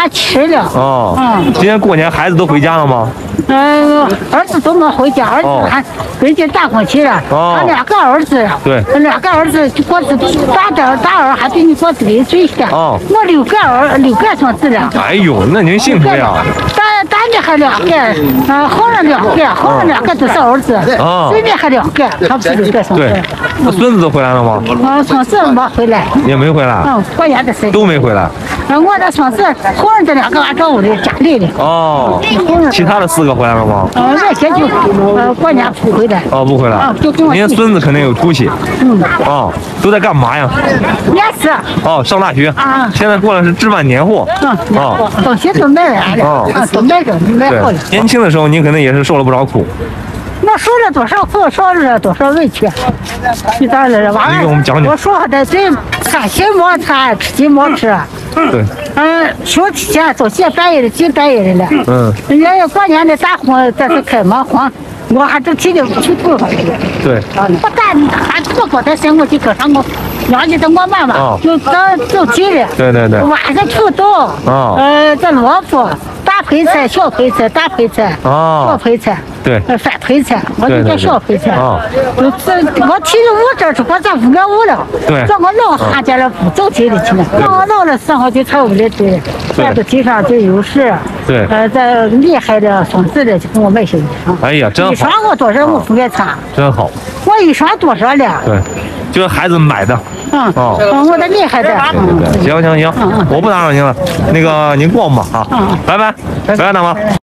70了。 哦，今年过年孩子都回家了吗？ 儿子都没回家，儿子还北京打工去了。他2个儿子， 对 ，2个儿子过子大儿还比你过子1岁些。我6个孙子了。 哎呦，那您幸福呀！ 大的还2个，后面2个，后面2个都是儿子，对面还2个，他不是6个孙子。 对，那孙子都回来了吗？ 孙子没回来。 也没回来。 过年的事。 都没回来。 我的孙子后面这2个俺照顾的家里的。 其他的4个回来了吗？ 那些就过年不回来。 不回来。您孙子肯定有出息。都在干嘛呀？ 面试。 上大学。现在过的是置办年货。 东西都卖完了。都卖好了。 年轻的时候您可能也是受了不少苦。 我受了多少苦，受了多少委屈，就这样了。完了， 你给我们讲讲。 我说的这餐席没餐，吃鸡没吃。 对。 休钱都借半夜的，借半夜的了。人家过年的大婚，这是开门红，我还都提的去头发去。 对。 不但还不高的时候，我就搁上我娘家的我妈妈就走急了。 对。 晚上土豆，这萝卜。大配菜、小配菜、大配菜、小配菜， 对， 翻配菜，我就叫小配菜。我提着我这是我咋不爱我了？ 对， 这我老汉家了不走地里去了。我老了时候就在屋里堆，在这地上就有事。 对， 这厉害的孙子的就给我买些衣裳。 哎呀，真好！ 衣裳我多少我不爱穿。 真好。 我衣裳多少了？ 对，就是孩子买的。 我的厉害的。 行，我不打扰您了，那个您逛吧啊，拜拜，大妈。